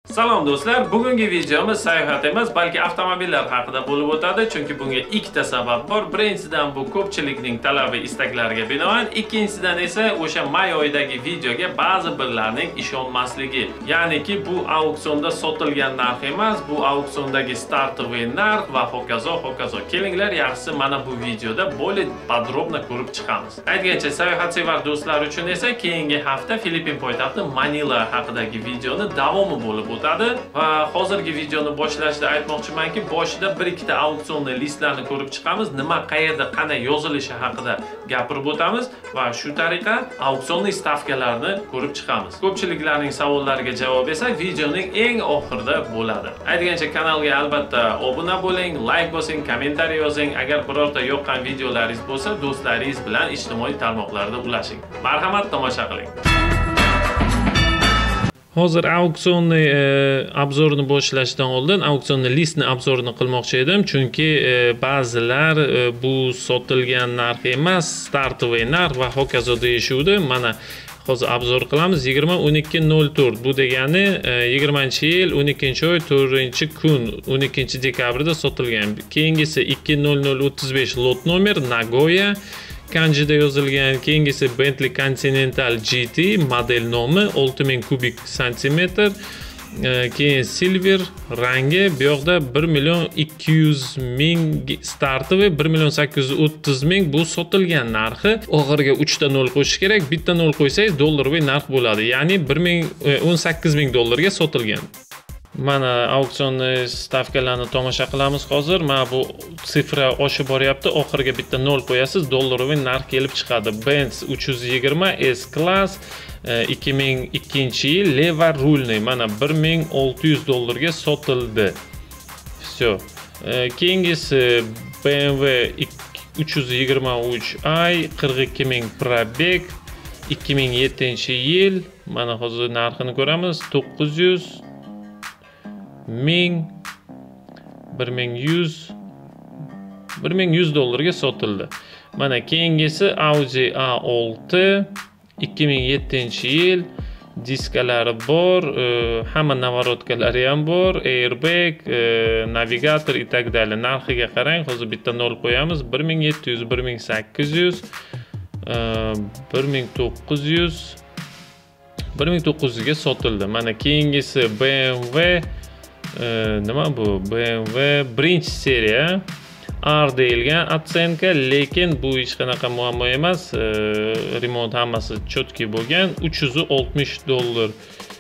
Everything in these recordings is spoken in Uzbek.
Salom do'stlar, bugungi videomiz sayohat emas, balki avtomobillar haqida bo'lib o'tadi, chunki bunga ikkita sabab bor. Birinchidan bu ko'pchilikning talabi istaklariga binoan, ikkinchidan esa o'sha may oyidagi videoga ba'zi birlarning ishonmasligi. Ya'niki bu auksionda sotilgan narx emas, bu auksiondagi startoviy narx va hokazo. Kelinglar, yaxshisi mana bu videoda bo'lib podrobno ko'rib chiqamiz. Aytgancha, sayohatsevar do'stlar uchun esa keyingi hafta Filippin poytaxti Manila haqidagi videoni davomi bo'lib o'tadi va hozirgi videoni boshlashda aytmoqchimanki, boshida bir ikkita auksionni listlarini ko'rib chiqamiz, nima qayerda qanday yozilishi haqida gapirib o'tamiz va shu tariqa auksionning stavkalarini ko'rib chiqamiz. Ko'pchiliklarning savollariga javob esa videoning eng oxirida bo'ladi. Aytgancha, kanalga albatta obuna bo'ling, like bosing, kommentariy yozing. Agar birorta yoqqan videolaringiz bo'lsa, do'stlaringiz bilan ijtimoiy tarmoqlarda ulashing. Marhamat, tomosha qiling. Hozir auksionni obzorini boshlashdan oldin auksionni listni obzorini qilmoqchi edim, chunki ba'zilar bu sotilgan narx emas, startoviy narx va hokazo deyishuvdi. Mana hozir obzor qilamiz. 20-12-04 bu degani 20-yil 12-oy 4-kun 12-dekabrda sotilgan. Keyingisi 20035 lot nomer Nagoya kanjida yozilgan. Keyingisi Bentley Continental GT model nomi 6000 kubik santimetr. Keyin silver rangi, bu yoqda 1.200.000 startoviy, 1.830.000 bu sotilgan narxi. Oxiriga 3 ta 0 qo'shish kerak. Bitta 0 qo'ysangiz dollarviy narx bo'ladi. Ya'ni 18.000 dollarga sotilgan. Mana auksionni stavkalarini tomosha qilamiz hozir. Mana bu sifra oshib boryapti. Oxiriga bitta 0 qo'yasiz, dollarviy narx kelib chiqadi. Benz 320 S-Class 2002-yil leva rulni mana 1600 dollarga sotildi. Всё. Keyingisi BMW 323i 42000 probeg 2007-yil. Mana hozir narxini ko'ramiz. 900 1000 1100 dollarga sotildi. Mana keyingisi Audi A6 2007-yil, diskalari bor, hamma navorotkalari ham bor, airbag, navigator и так далее. Narxiga qarang, hozir bitta 0 qo'yamiz. 1700, 1800, 1900 ga sotildi. Mana keyingisi BMW nima bu? BMW birinchi seriya R deyilgan atsenka, lekin bu hech qanaqa muammo emas. Remont hammasi chotki bo'lgan. 360 dollar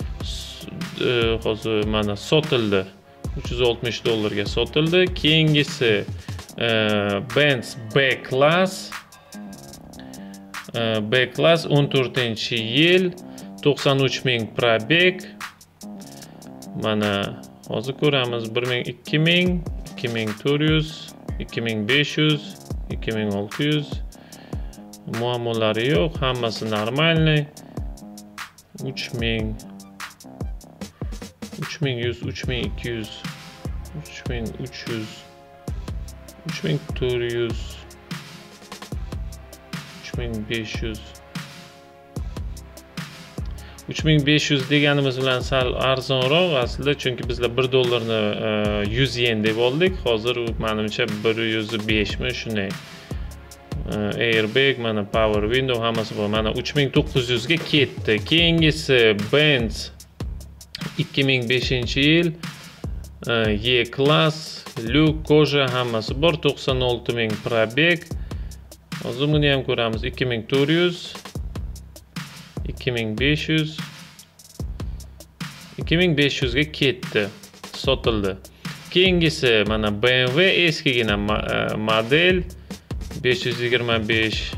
hozir mana sotildi. 360 dollarga sotildi. Keyingisi Benz B-Class 14-yil 93000 probeg. Mana hozir ko'ramiz. 2000, 2400, 2500, 2600. Muammolari yo'q, hammasi normalniy. 3000, 3100, 3200, 3300, 3400, 3500. 3500 deganimiz bilan sal arzonroq aslida, chunki bizlar 1 dollarni 100 yen deb oldik. Hozir menimcha 105 mi shunday. Airbag, mana power window hammasi bor. Mana 3900 ga ketdi. Keyingisi Benz 2005-yil E-Class, Luke, koja hammasi bor. 96000 probeg. Hozir buni ham ko'ramiz. 2400, 2500 ga ketdi, sotildi. Keyingisi mana BMW eskigina model 525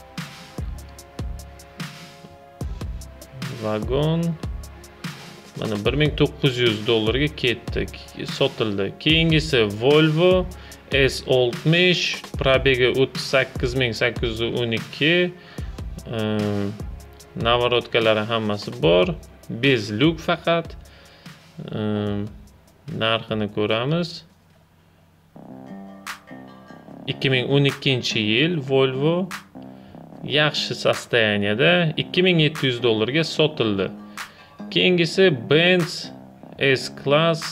vagon mana 1900 dollarga ketdi, sotildi. Keyingisi Volvo S60 probegi 38812, navorotkalari hammasi bor, bez luk faqat. Narxini ko'ramiz. 2012-yil Volvo yaxshi sostoyaniyada 2700 dollarga sotildi. Keyingisi Benz S-Class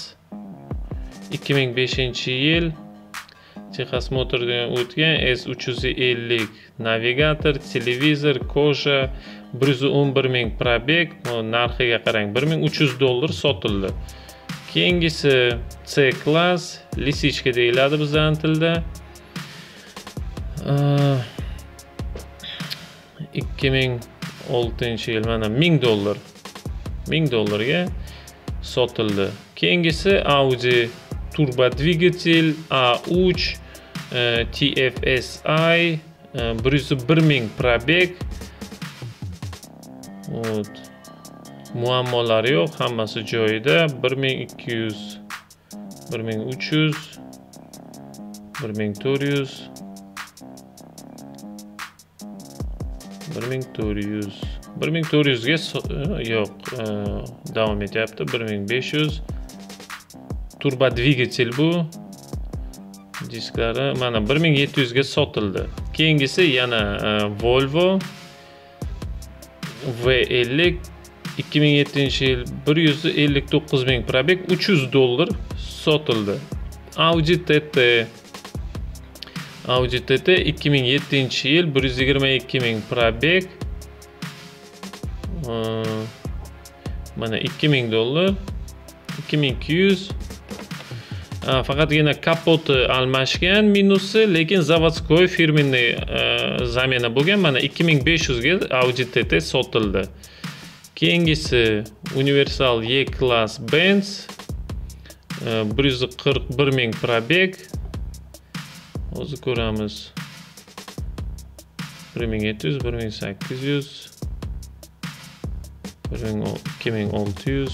2005-yil Texosmotordan o'tgan S350 navigator, televizor, koja 111 ming probeg, narxiga qarang, $1300 sotildi. Keyingisi C-Class, lisichka deyiladi bizning tilda. 2006-yil mana $1000 $1000ga sotildi. Keyingisi Audi turbo dvigatel A3 TFSI 101 ming probeg. Muammolar yo'q, hammasi joyida. 1200 1300 1400 1400 ga yo'q, davom etyapti. 1500 turbo dvigatel bu. Disklari mana 1700 ga sotildi. Keyingisi yana Volvo V50 2007-yil 159 ming probeg, $300 sotildi. Audi TT 2007-yil 122 ming probeg, mana $2000 2200. Faqatgina kapoti almashgan, minusi, lekin zavodskoy firmenniy zamena bo'lgan. Mana 2500 ga Audi TT sotildi. Keyingisi universal E-Class Benz 141 ming probeg. Hozir ko'ramiz. 1700, 1800, 2600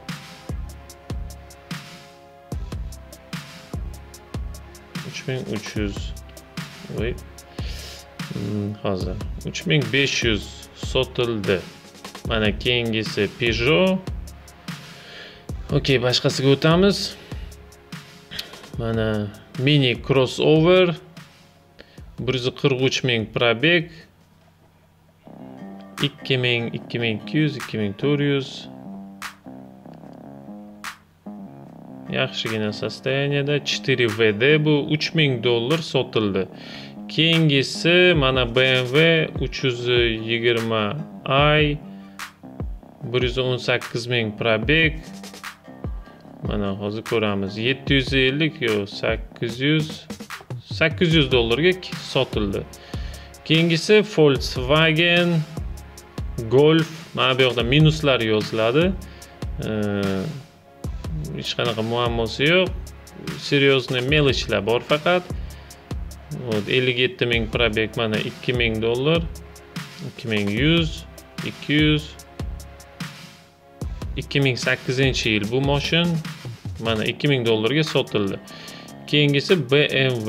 3300. Voy. Hozir 3500 sotildi. Mana keyingisi Peugeot. Okey, boshqasiga o'tamiz. Mana mini crossover 143 ming probeg, 2000, 2200, 2400. Yaxshigina sostoyaniyada 4VD bu $3000 sotildi. Keyingisi mana BMW 320i 118 ming probeg. Mana hozir ko'ramiz. 750 yo $800 ga sotildi. Keyingisi Volkswagen Golf. Mana bu yoqda minuslar yoziladi. Hech qanaqa muammosi yo'q. Серьезный melichlar bor faqat. 57 ming probeg, mana $2000, 2100, 200. 2008-yil bu mashin mana $2000 ga sotildi. Keyingisi BMW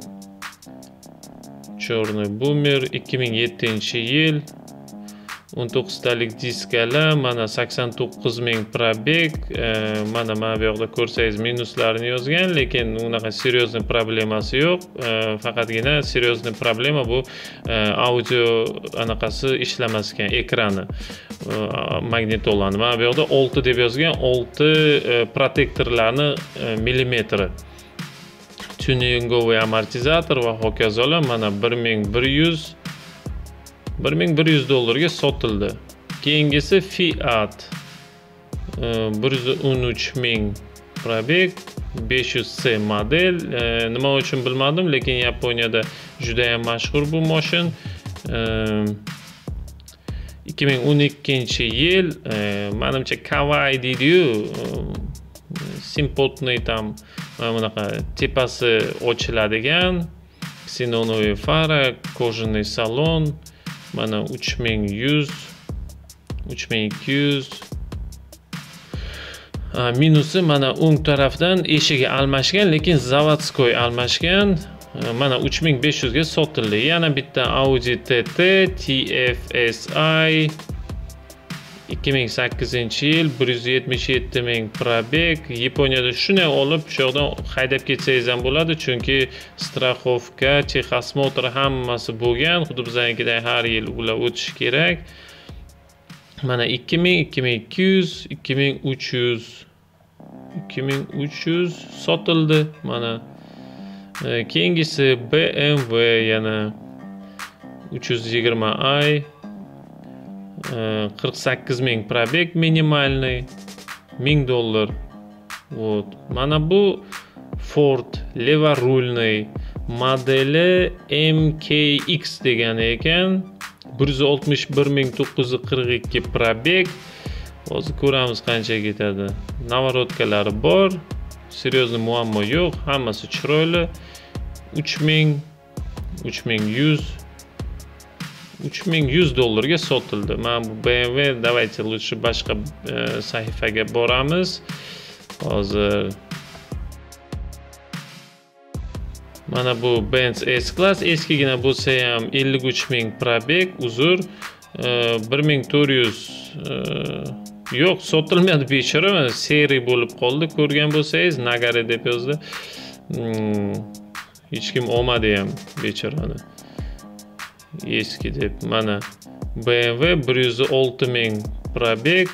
Черный Boomer 2007-yil 19 talik diskali, mana 89 ming probeg. Mana bu yoqda ko'rsangiz minuslarni yozgan, lekin unaqa серьезный problemasi yo'q. Faqatgina серьезный problema bu audio anaqasi ishlamas ekan, ekrani, magnitolani. Mana bu yoqda 6 deb yozgan, 6 protektorlarni millimetri. Tuningovoy amortizator va hokazolar. Mana $1100 ga sotildi. Keyingisi Fiat 113 ming probeg, 500C model. Nima uchun bilmadim, lekin Yaponiyada juda ham mashhur bu mashin. 2012-yil, menimcha Kawaii deydi-yu, simpotniy tam bunaqa tepasi ochiladigan, ksenonoviy fara, kожаный salon. Mana 3100, 3200. Minusi mana o'ng tarafdan eshigi almashgan, lekin zavodskoy almashgan. Mana 3500 ga sotildi. Yana bitta Audi TT TFSI 2008-yil 177 ming probeg. Yaponiyada shuni olib shu yoqdan haydab ketsangiz ham bo'ladi, chunki страховка, Texosmotor hammasi bo'lgan. Xuddi biznikidek har yil ular o'tish kerak. Mana 2000, 2200, 2300. 2300 sotildi. Mana keyingisi BMW yana 320i 48.000 probeg minimalniy $1000. Вот. Mana bu Ford levorulniy modeli MKX degani ekan. 161.942 probeg. Hozir ko'ramiz qancha ketadi. Navorotkalari bor. Seryozni muammo yo'q. Hammasi chiroyli. 3100 dollarga sotildi. Mana bu BMW. Давайте лучше boshqa sahifaga boramiz. Hozir mana bu Benz S-Class eskigina bo'lsa ham 53.000 probeg, uzr. 1400 yo'q, sotilmadi bechora, seri bo'lib qoldi. Ko'rgan bo'lsangiz, Nagare deb yozdi. Hech kim olmadi ham bechorani. Eski deb. Mana BMW 106.000 probeg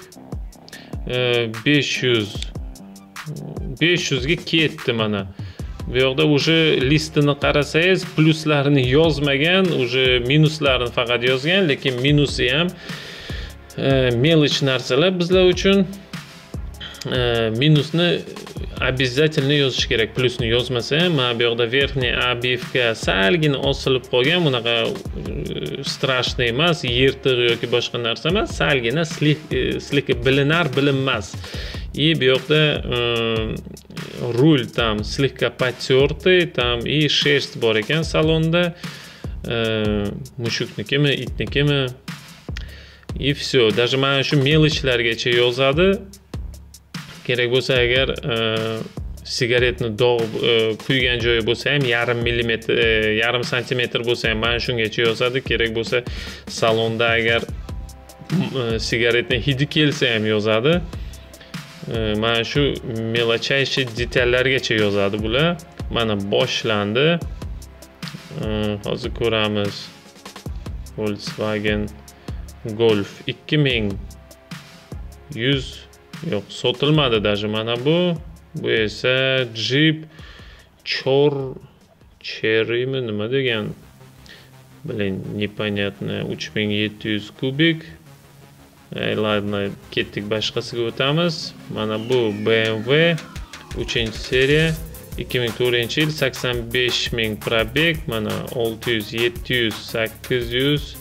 500 ga ketdi mana. Bu yoqda уже listini qarasangiz, pluslarini yozmagan, уже minuslarini faqat yozgan, lekin minusi ham mелочь narsalar bizlar uchun. Minusni обязательно yozish kerak, plusni yozmasa ham. Mana bu yoqda verniy обивка salgina osilib qolgan, bunaqa strashniy emas, yirtiq yoki boshqa narsa emas, salgina slika bilinar bilinmas. И bu yoqda rul tam слегка потертый, там и шерсть bor ekan salonda. Mushuknikimi, itnikimi? И все. Даже mana shu mелочьlargacha yozadi. Kerak bo'lsa agar sigaretni dog' kuygan joyi bo'lsa ham yarim santimetr bo'lsa ham mana shungacha yozadi. Kerak bo'lsa salonda agar sigaretni hidi kelsa ham yozadi. Mana shu mелочайший detallargacha yozadi bular. Mana boshlandi. Hozir ko'ramiz. Volkswagen Golf 2100 yo'q, sotilmadi даже mana bu. Bu esa Jeep Cherry'mi nima degan? Блин, непонятно. 3700 kubik. Ладно, ketdik boshqasiga o'tamiz. Mana bu BMW 3-seriya 2004-yil 85.000 probeg, mana 600, 700, 800,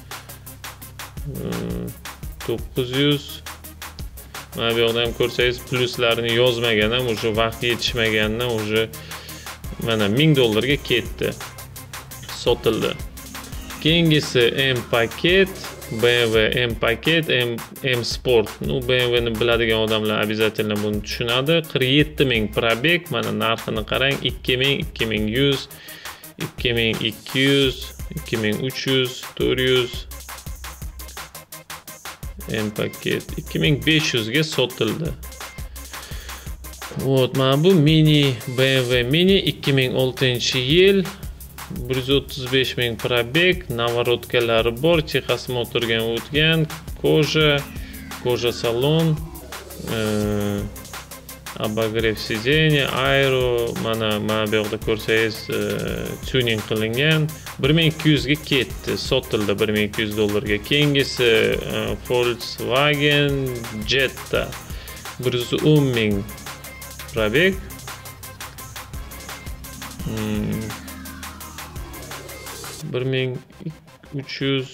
900. Mana bu yoqda ham ko'rsangiz pluslarini yozmagan ham, o'sha vaqt yetishmaganidan o'sha mana $1000 ga ketdi. Sotildi. Keyingisi M paket, BMW M paket, M Sport. Nu BMWni biladigan odamlar обязательно buni tushunadi. 47.000 probeg, mana narxini qarang, 2000, 2100, 2200, 2300, 400. M paket 2500 ga sotildi. Вот, mana bu mini BMW mini 2006-yil 135.000 probeg, navorotkalari bor, Texas motorga o'tgan, koja salon, обогрев сиденья, aero, mana bu yoqda ko'rsangiz tuning qilingan. 1200 ga ketdi, sotildi $1200 ga. Keyingisi Volkswagen Jetta 110.000 probeg. 1300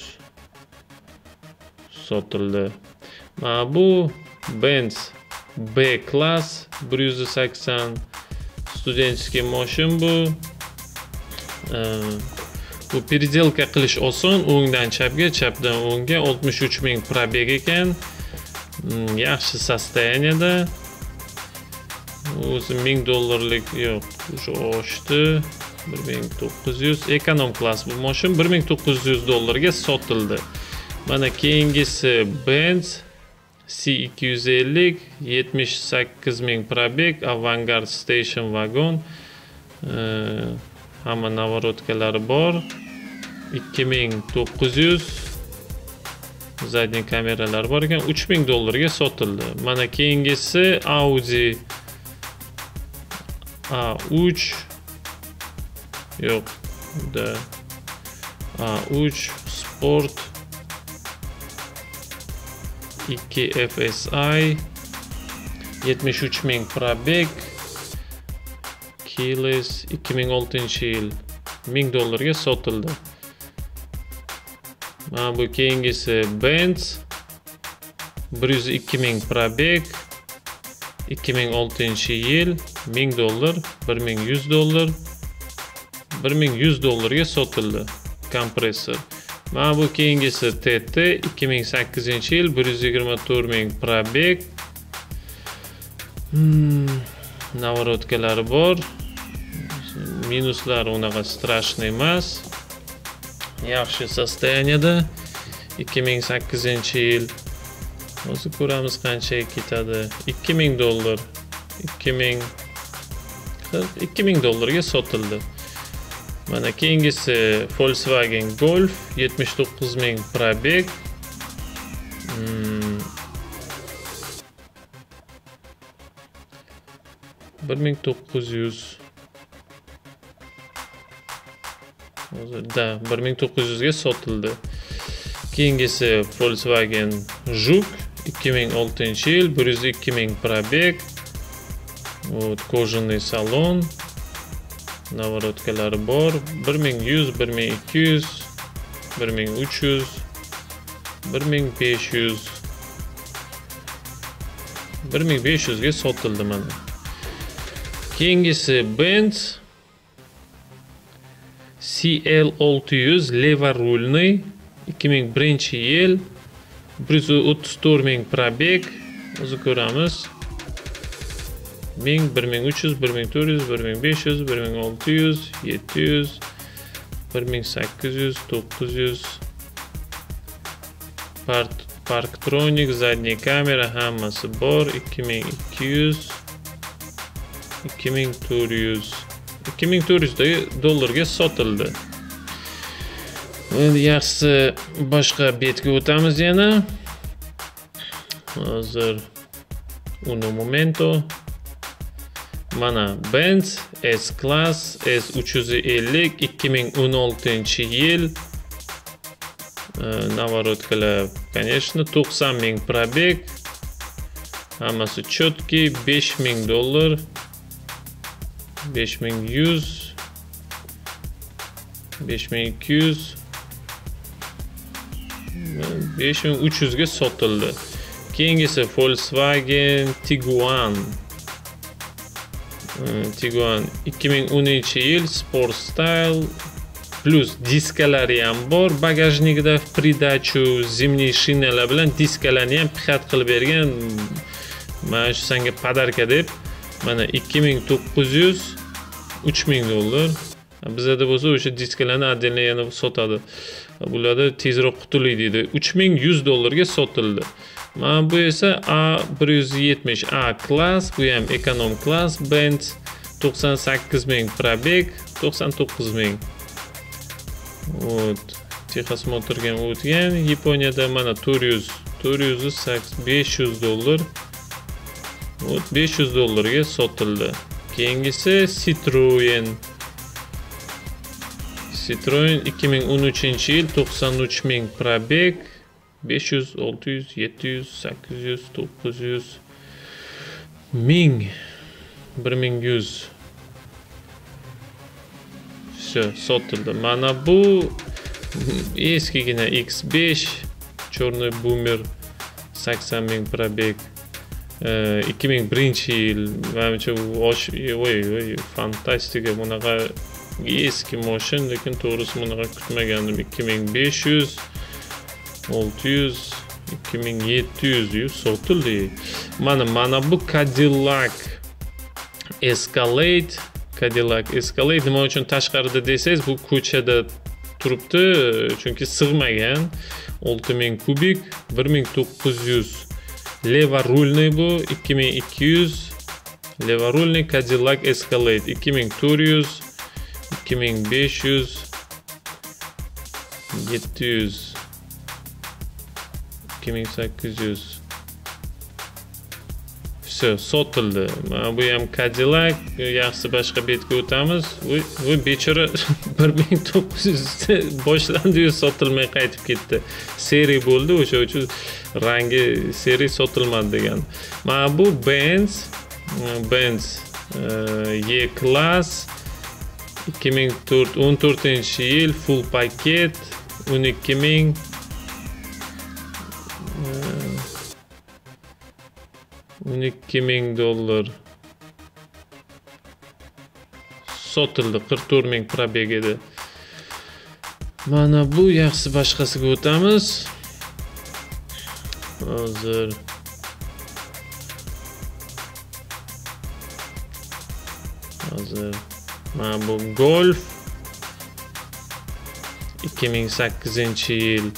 sotildi. Mana bu Benz B-Class 180 studentskiy mashin bu. Bu переделка qilish oson, o'ngdan chapga, chapdan o'ngga. 63.000 probeg ekan. Yaxshi состоянияda. O'zi $1000lik yo'q, o'sha oshdi. 1900 ekonom klass bu mashin $1900 ga sotildi. Mana keyingisi Benz C250 78.000 probeg, Avantgarde Station Wagon. Hamma navorotkalari bor. 2900. Zadniy kameralar bor ekan, $3000 ga sotildi. Mana keyingisi Audi A3 yo'q, da A3 Sport 2 FSI 73.000 probeg, keyless 2006-yil $1000 sotildi. Mana bu keyingisi Benz 102.000 probeg 2006-yil $1000, $1100, $1100 sotildi kompressor. Mana bu keyingisi TT 2008-yil 124.000 probeg. Navorotkalari bor. Minuslari unaqa strashniy emas. Yaxshi sostoyaniyada 2008-yil. Hozir ko'ramiz qanchaga ketadi. $2000, $2000 sotildi. Mana keyingisi Volkswagen Golf 79.000 probeg. Hozirda 1900 ga sotildi. Keyingisi Volkswagen Жук 2006-yil 102.000 probeg. Kojinli salon. Navorotkalari bor. 1100, 1200, 1300, 1500. 1500 ga sotildi mana. Keyingisi Benz CL600 levarulniy 2001-yil 134.000 probeg. O'zi ko'ramiz. 1000, 1300, 1400, 1500, 1600, 700, 1800, 900. Parktronic, задний kamera hammasi bor. 2200, 2400. $2400 sotildi. Endi yaxshisi boshqa betga o'tamiz yana. Hozir uno momento. Mana Benz S-Class S350 2016-yil. Navorotkalar, конечно, 90.000 probeg. Hammasi четкий, $5000. 5100, 5200, 5300 ga sotildi. Keyingisi Volkswagen Tiguan. Tiguan 2010-yil Sport Style plus diskalari ham bor. Bagajnikida pridachu zimniy shinalar bilan diskalarni ham pixat qilib bergan. Mana shu senga podarka deb. Mana 2900, $3000. Bizda bo'lsa o'sha diskalarni отдельно yana sotadi. Bularda tezroq qutulaydi deydi. $3100 ga sotildi. Mana bu esa A170 A klass, bu ham ekonom klass Benz 98.000 probeg, 99.000. Texosmotorga o'tgan. Yaponiyada mana $400, $500. $500 ga sotildi. Keyingisi Citroen 2013-yil 93.000 probeg. 500, 600, 700, 800, 900, 1000, 1100. Sotildi. Mana bu eskigina X5 Черный Boomer 80.000 probeg. 2001-yil menimcha fantastika, bunaqa eski mashin, lekin to'g'risi bunaqa kutmagandim. 2500, 600, 2700 sotildi. Mana bu Cadillac Escalade nima uchun tashqarida desangiz, bu ko'chada turibdi, chunki sig'magan. 6000 kubik, 1900. Levarulniy bu 2200. Levarulniy Cadillac Escalade 2400, 2500, 700, 2800. Все, sotildi. Mana bu ham Cadillac. Yaxshi boshqa betga o'tamiz. Bu bechora 1900 boshlandi-yu sotilmay qaytib ketdi. Seriya bo'ldi, o'sha uchun rangi seriya sotilmadi degan. Mana bu Benz E-Class 2014-yil full paket 12.000 $12.000 sotildi, 44.000 probeg edi. Mana bu yaxshi boshqasiga o'tamiz. Hozir mana bu Golf 2008-yil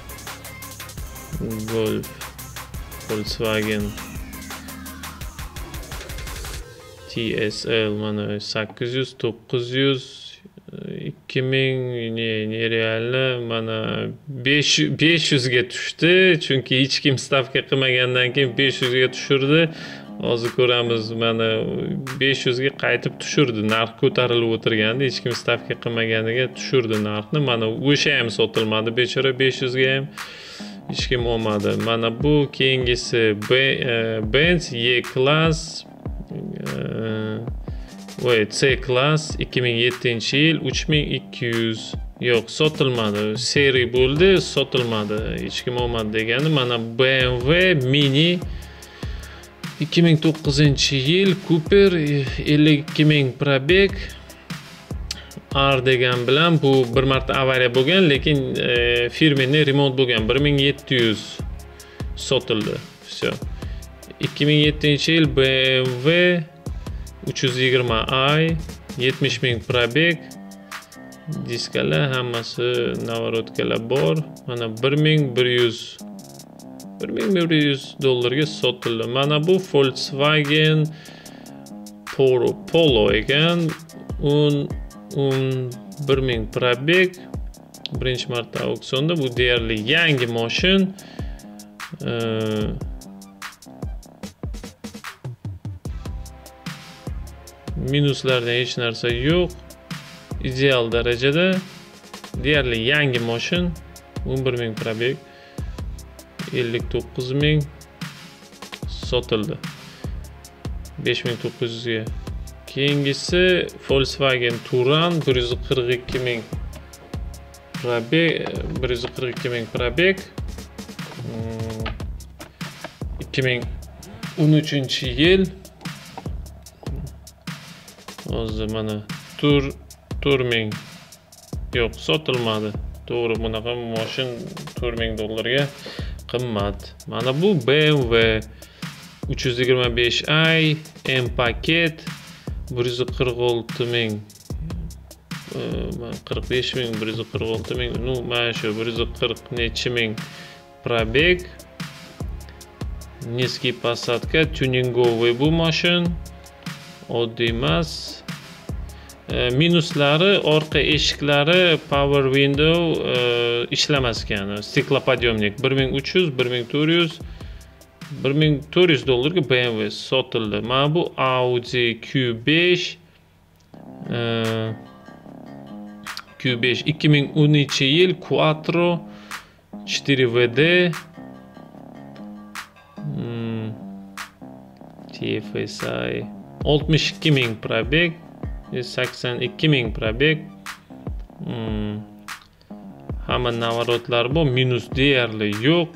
Golf Volkswagen TSL mana 800, 900, 2000 nerealni mana 500 ga tushdi, chunki hech kim stavka qilmagandan keyin 500 ga tushirdi. Hozir ko'ramiz, mana 500 ga qaytib tushirdi. Narx ko'tarilib o'tirgandi, hech kim stavka qilmaganiga tushirdi narxni. Mana o'sha ham sotilmadi, bechora 500 ga ham hech kim olmadi. Mana bu keyingisi Benz E-Class C-Class 2007-yil 3200. Yo'q, sotilmadi. Seriya bo'ldi, sotilmadi. Hech kim olmadi degani. Mana BMW Mini 2009-yil Cooper 52.000 probeg. R degan bilan bu bir marta avariya bo'lgan, lekin firmenniy remont bo'lgan. 1700 sotildi. Все. 2007-yil BMW 320i 70.000 probeg. Diskalar hammasi navorotkalar bor. Mana $1100 sotildi. Mana bu Volkswagen Polo ekan. 10.000 probeg. Birinchi marta auksionda. Bu deyarli yangi mashin. Minuslarda hech narsa yo'q. Ideal darajada. Deyarli yangi mashin. 11.000 probeg. 59.000 sotildi. 5.900 ga. Keyingisi Volkswagen Touran 142.000 probeg. 142.000 probeg. 2013-yil. Hozir mana $4.000 yo'q, sotilmadi. To'g'ri, bunaqa mashin $4.000 ga qimmat. Mana bu BMW 325i M paket 146.000 45.000 146.000 ну mana shu 140 necha ming probeg. Niskiy посадка, tuningovoy bu mashin. Oddiy emas. Minuslari Orqa eshiklari power window ishlamas ekan. Stiklopodъемник 1300, 1400 $1400 ga BMW sotildi. Mana bu Audi Q5 2013-yil Quattro 4WD TFSI 62.000 probeg. 82.000 probeg. Hamma navorotlar bu, minus deyarli yo'q.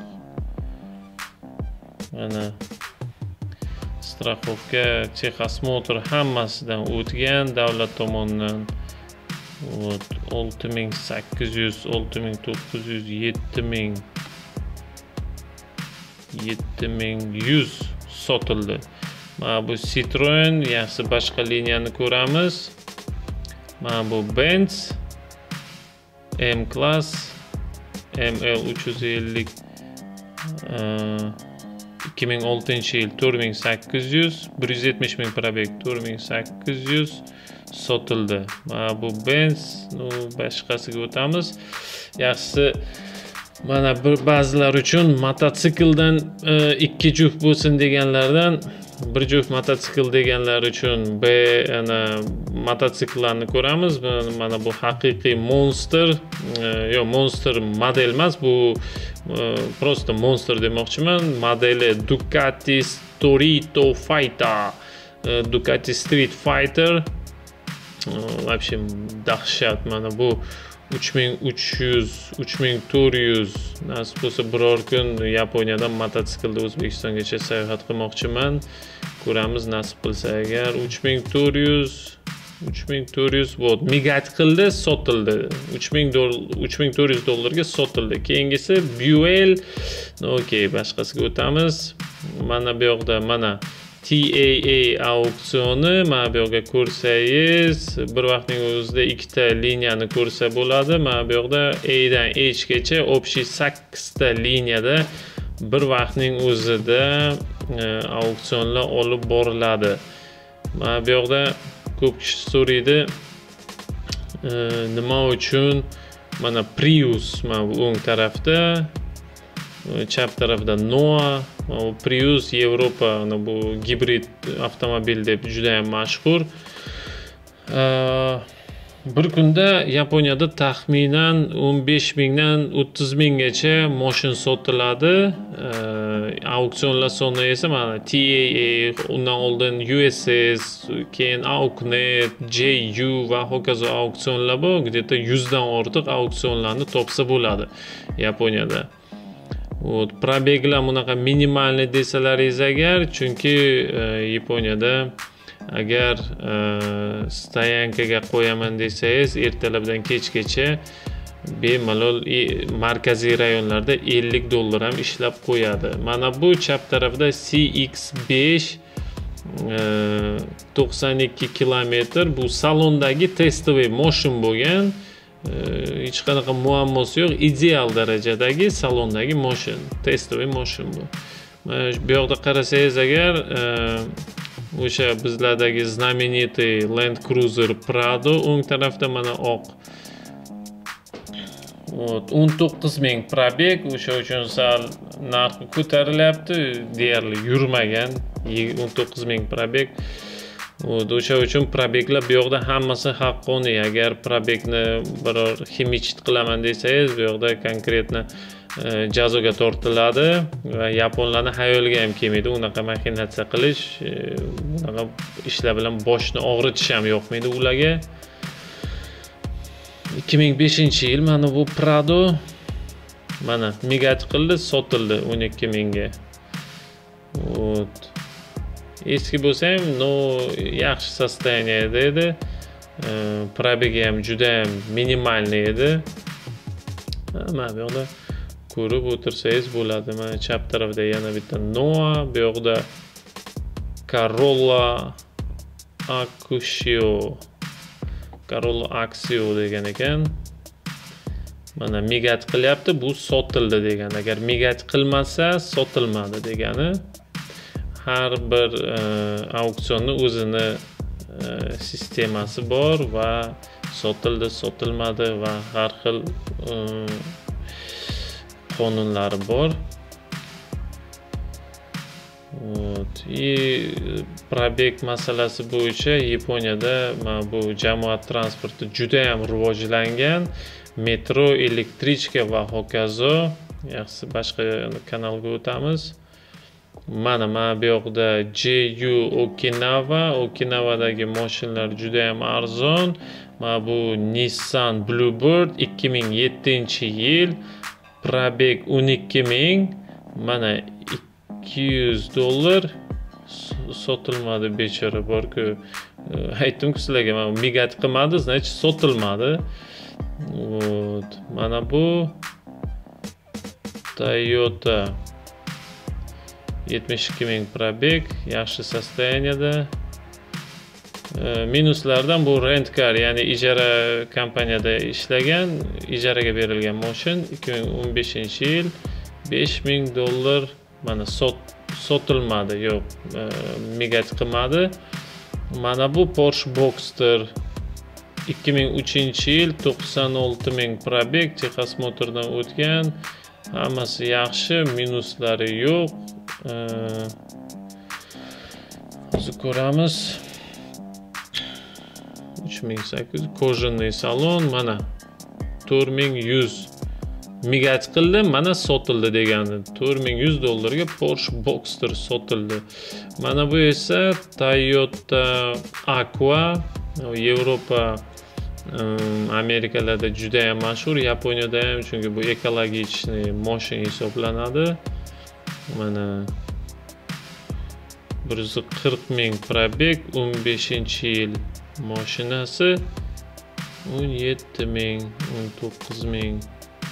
Mana страховка, texosmotr hammasidan o'tgan davlat tomonidan. 6800, 6900, 7100 sotildi. Mana bu Citroen, yaxshi boshqa liniyani ko'ramiz. Mana bu Benz M-Class ML 350 2006-yil 4800, 170.000 probeg, 4800 sotildi. Mana bu Benz, boshqasiga o'tamiz. Yaxshisi mana ba'zilar uchun mototsikldan ikki juft bo'lsin deganlardan bir juft mototsikl deganlar uchun ana mototsikllarni ko'ramiz. Mana bu haqiqiy Monster, yo'q, Monster model emas, bu просто Monster demoqchiman. Modeli Ducati Street Fighter. Вообще dahshat. Mana bu 3300, 3400 nasib bo'lsa biror kun Yaponiyadan mototsiklda O'zbekistongacha sayohat qilmoqchiman. Ko'ramiz nasib qilsa agar 3400 vot migat qildi, sotildi. 3400 dollarga sotildi. Keyingisi Buell. Okey, boshqasiga o'tamiz. Mana bu yoqda mana TAA auksioni, mana bu yoqda ko'rsangiz, bir vaqtning o'zida ikkita liniyani ko'rsa bo'ladi. Mana bu yoqda A dan H gacha общий 8 ta liniyada bir vaqtning o'zida auksionlar olib boriladi. Mana bu yoqda ko'p kishi so'raydi, nima uchun mana Prius mana bu o'ng tarafda, chap tarafda Noah. Prius Yevropa bu gibrid avtomobil deb juda ham mashhur. Bir kunda Yaponiyada taxminan 15 mingdan 30 minggacha mashina sotiladi. Auksionlar soni esa mana TAA, undan oldin USS, keyin Auknet, JU va hokazo auksionlar bor. Где-то 100 dan ortiq auksionlarni topsa bo'ladi Yaponiyada. Probeglar bunaqa minimalniy desalaringiz agar, chunki Yaponiyada agar stoyankaga qo'yaman desangiz, ertalabdan kechgacha bemalol markaziy rayonlarda 50 dollar ham ishlab qo'yadi. Mana bu chap tarafda CX5 92 kilometr, bu salondagi testoviy mashina bo'lgan. Hech qanaqa muammosi yo'q, ideal darajadagi salondagi mashina, testoviy mashina bu. Bu yoqda qarasangiz agar o'sha bizlardagi знаменитый Land Cruiser Prado o'ng tarafda mana oq 19 ming probeg, o'sha uchun sal narxi ko'tarilyapti, deyarli yurmagan 19 ming probeg. O'sha uchun probeglar bu yoqda hammasi haqqoniy. Agar probegni biror ximichit qilaman desangiz, bu yoqda konkretni jazoga tortiladi va yaponlarning hayoliga ham kelmaydi unaqa maxinatsiya qilish, unaqa ishlar bilan boshni og'ritish ham yoqmaydi ularga. 2005-yil mana bu Prado mana migat qildi, sotildi 12 mingga. Eski bo'lsa ham yaxshi sostoyaniyada edi. Probegi ham juda ham minimalniy edi. Mana bu yoqda ko'rib o'tirsangiz bo'ladi. Mana chap tarafda yana bitta Noah, bu yoqda Corolla Axio degan ekan. Mana migat qilyapti, bu sotildi degan. Agar migat qilmasa sotilmadi degani. Har bir auksionning o'zini sistemasi bor va sotildi, sotilmadi va har xil qonunlari bor. Probeg masalasi bo'yicha Yaponiyada bu jamoat transporti juda ham rivojlangan. Metro, elektrichka va hokazo. Yaxshi, boshqa kanalga o'tamiz. Mana bu yoqda JU Okinawa'dagi mashinalar juda ham arzon. Mana bu Nissan Bluebird 2007-yil, probeg 12 ming, mana 200 dollar sotilmadi, bechora bor-ku. Aytdim-ku sizlarga, mana migat qilmadi, значит sotilmadi. Mana bu Toyota 72 ming probeg, yaxshi sostoyaniyada. Minuslardan bu rent-car, ya'ni ijara kompaniyada ishlagan, ijaraga berilgan mashina 2015-yil 5000 dollar mana sotilmadi, yo'q, migat qilmadi. Mana bu Porsche Boxster 2003-yil 96 ming probeg, Texas Motor'dan o'tgan. Hammasi yaxshi, minuslari yo'q. hozir ko'ramiz. 3800 kojinniy salon mana 4100 migat qildi, mana sotildi degani. $4100 Porsche Boxster sotildi. Mana bu esa Toyota Aqua, Yevropa, Amerikalarda juda ham mashhur, Yaponiyada ham, chunki bu ekologik mashina hisoblanadi. Mana 140,000 probeg, 15-yil mashinasi, 17,000, 19,000.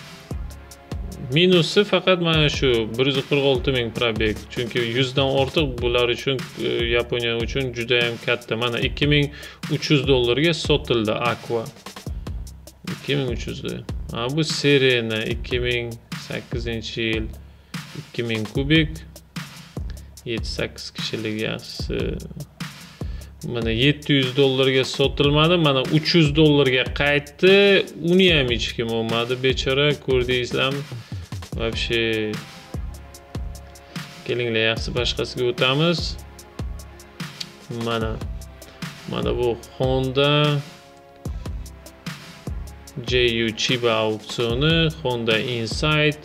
Minusi faqat mana shu 146,000 probeg, chunki 100 dan ortiq bular uchun, Yaponiya uchun juda ham katta. Mana $2,300 sotildi Aqua. 2,300. Bu Serena 2008-yil 2000 kubik, 7-8 kishilik yaxshisi. Mana $700 sotilmadi, mana $300 qaytdi. Uni ham hech kim olmadi, bechora, ko'rdingizlarmi? Вообще kelinglar yaxshi boshqasiga o'tamiz. Mana bu Honda JU Chiba auksioni, Honda Insight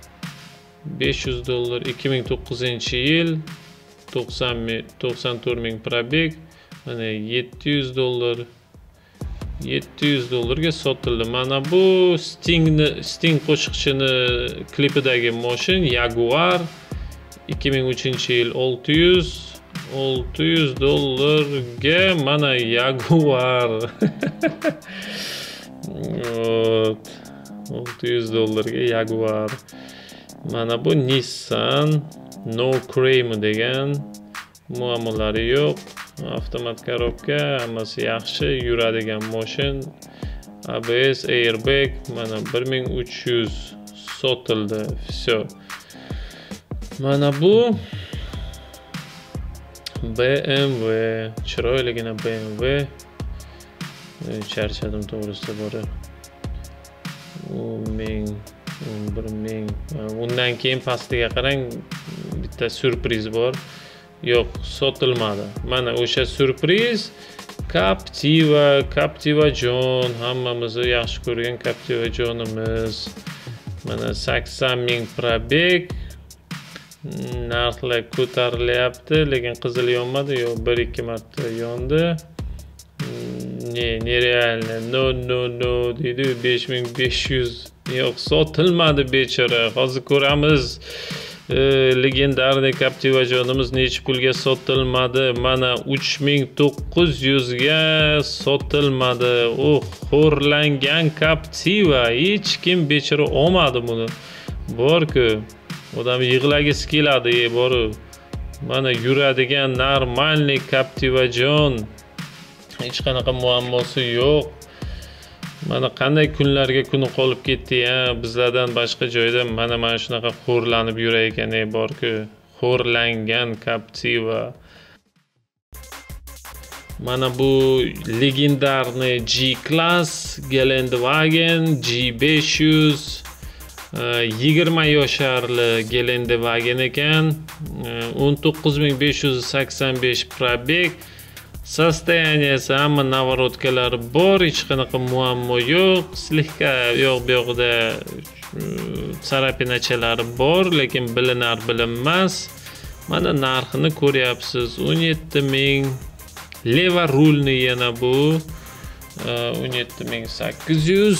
$500, 2009-yil 94,000 probeg, mana $700 sotildi. Mana bu Sting qo'shiqchini klipidagi mashin Jaguar 2003-yil $600 mana Jaguar. $600 Jaguar. Mana bu Nissan No Cream degan, muammolari yo'q, avtomat korobka, hammasi yaxshi, yuradigan mashin, ABS, airbag, mana 1300 sotildi. Всё. Mana bu BMW, chiroyligina BMW. Charchadim to'g'risi bora. 10,000, 11,000. Undan keyin pastiga qarang, bitta surpriz bor. Yo'q, sotilmadi. Mana o'sha surpriz Captiva John, hammamizni yaxshi ko'rgan Captiva Johnimiz. Mana 80,000 probeg. Narxlar ko'tarilyapti, lekin qizil yonmadi, yo'q, 1-2 marta yondi. Nerealno, no deydi, 5500. Yo'q, sotilmadi bechora. Hozir ko'ramiz. Legendarniy Captiva Johnimiz necha pulga sotilmadi? Mana 3900 ga sotilmadi. Xo'rlangan Captiva. Hech kim bechora olmadi buni. Bor-ku, odam yig'lagisi keladi, boru. Mana yuradigan normalniy Captiva John. Hech qanaqa muammosi yo'q. Mana qanday kunlarga kuni qolib ketdi, bizlardan boshqa joyda mana shunaqa xo'rlanib yurar ekan, bor-ku, xo'rlangan Captiva. Mana bu legendarniy G-Class Gelandewagen G500, 20 yosharli Gelandewagen ekan, 19,585 probeg. Sostoyaniyasi hamma navorotkalari bor, hech qanaqa muammo yo'q. Slihka yo'q, bu yoqda sarapinachalari bor, lekin bilinar bilinmas. Mana narxini ko'ryapsiz, 17,000. Leva rulni yana bu 17,800.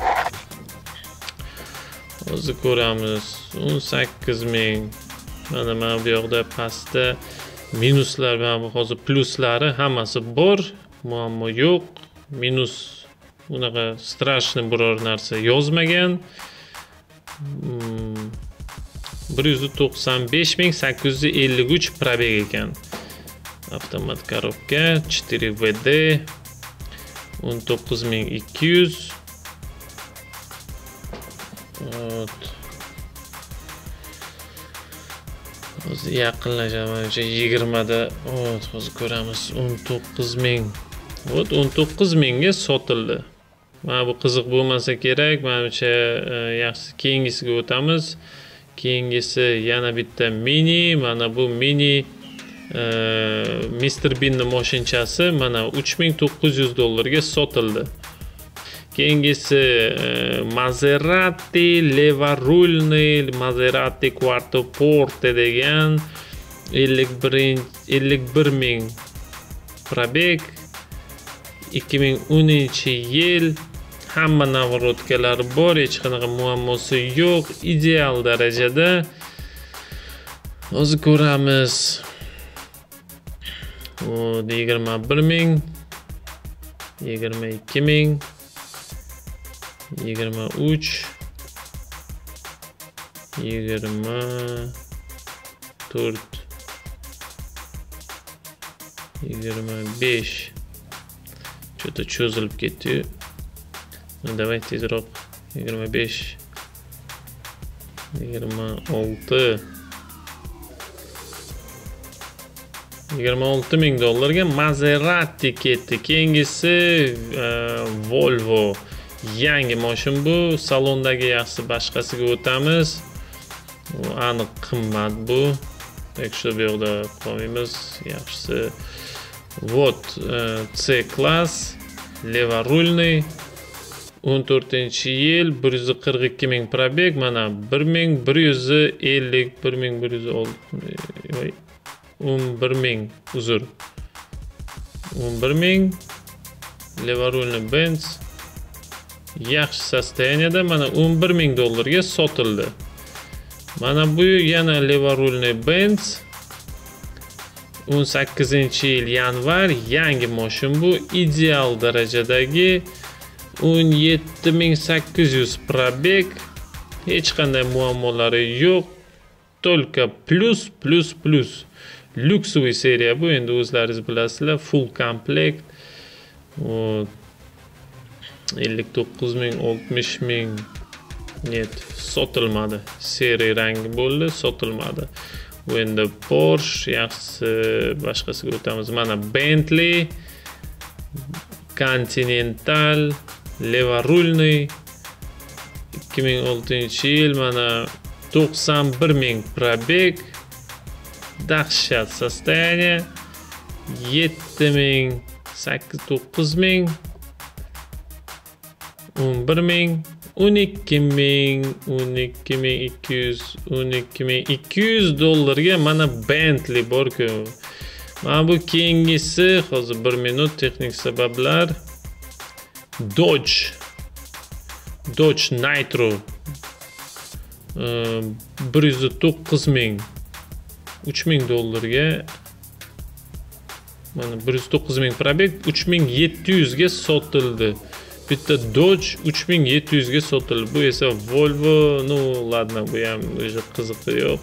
Hozir ko'ramiz, 18,000. Mana bu yoqda pastda minuslar va hozir pluslari hammasi bor, muammo yo'q. Minus unaqa strashni biror narsa yozmagan. 195,853 probeg ekan. Avtomat korobka, 4VD 19,200. Hozir yaqinlashaman, 20 da. Hozir ko'ramiz, 19,000. 19,000 ga sotildi. Mana bu qiziq bo'lmasa kerak. Menimcha yaxshi keyingisiga o'tamiz. Keyingisi yana bitta mini. Mana bu mini Mr. Bean'ning mashinchasi mana $3900 ga sotildi. Keyingisi Maserati levarulniy Maserati Quattroporte degan 51 ming probeg 2010-yil. Hamma navrotkalari bor, hech qanaqa muammosi yo'q, ideal darajada. Hozir ko'ramiz. 21 ming, 22 ming, 23, 24, 25. Что-то cho'zilib ketdi. Давай tezroq. 25, 26, $26 ming ga Maserati ketdi. Keyingisi Volvo. Yangi mashin bu. Salondagi yaxshi boshqasiga o'tamiz. U aniq qimmat bu. Tekshirib bu yerda qo'yamiz. Yaxshisi. Вот C-klass levarulniy 14-yil 142 ming probeg, mana 1150 11 ming uzr 11 ming levarulniy Benz yaxshi sostoyaniyada mana $11 ming ga sotildi. Mana bu yana levarulniy Benz 18-yil yanvar, yangi mashin bu, ideal darajadagi 17800 probeg, hech qanday muammolari yo'q, только plus. Lyuksoviy seriya bu, endi o'zlaringiz bilasizlar, full komplekt. 59 ming, 60 ming net sotilmadi. Seriya rangi bo'ldi, sotilmadi. Bu endi Porsche, yaxshisi boshqasiga o'tamiz. Mana Bentley Continental levarulniy 2006-yil, mana 91 ming probeg, dahshat sostoyaniya. 7 ming, 9 ming, 11 ming, 12 ming, 12.200 ga mana Bentley bor-ku. Mana bu keyingisi, hozir 1 minut texnik sabablar. Dodge Nitro 109 ming, $3,000 ga mana 109 ming probeg 3700 ga sotildi. Bitta Dodge 3700 ga sotildi. Bu esa Volvo, ну ладно, bu ham o'zi qiziqi yo'q.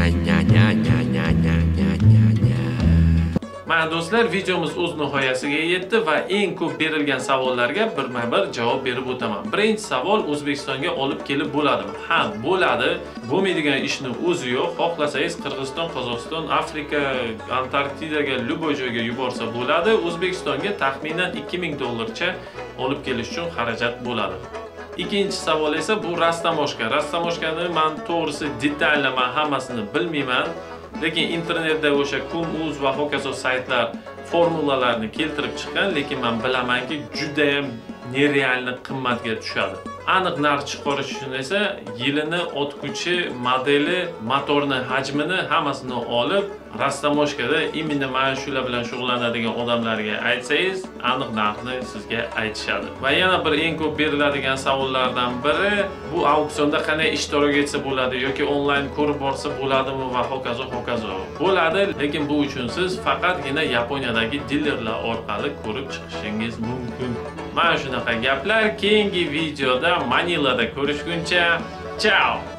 Mana do'stlar, videomiz o'z nihoyasiga yetdi va eng ko'p berilgan savollarga birma-bir javob berib o'taman. Birinchi savol, O'zbekistonga olib kelib bo'ladimi? Ha, bo'ladi. Bo'lmaydigan ishni o'zi yo'q. Xohlasangiz Qirg'iziston, Qozog'iston, Afrika, Antarktidaga, любой joyga yuborsa bo'ladi. O'zbekistonga taxminan $2000 olib kelish uchun xarajat bo'ladi. Ikkinchi savol esa bu rastamoshka. Rastamoshkani men to'g'risi detalli hammasini bilmayman. Lekin internetda o'sha Kun.uz va hokazo saytlar formulalarni keltirib chiqqan, lekin men bilamanki juda ham nerealni qimmatga tushadi. Aniq narx chiqarish uchun esa yilini, otkuchi, modeli, motorni hajmini hammasini olib, rastamoshkada imенно mana shular bilan shug'ullanadigan odamlarga aytsangiz, aniq narxni sizga aytishadi. Va yana bir eng ko'p beriladigan savollardan biri, bu auksionda qanday ishtirok etsa bo'ladi yoki onlayn ko'rib borsa bo'ladimi va hokazo. Bo'ladi, lekin bu uchun siz faqatgina Yaponiyadagi dilerlar orqali ko'rib chiqishingiz mumkin. Mana shunaqa gaplar keyingi videoda Manilada ko'rishguncha, ciao.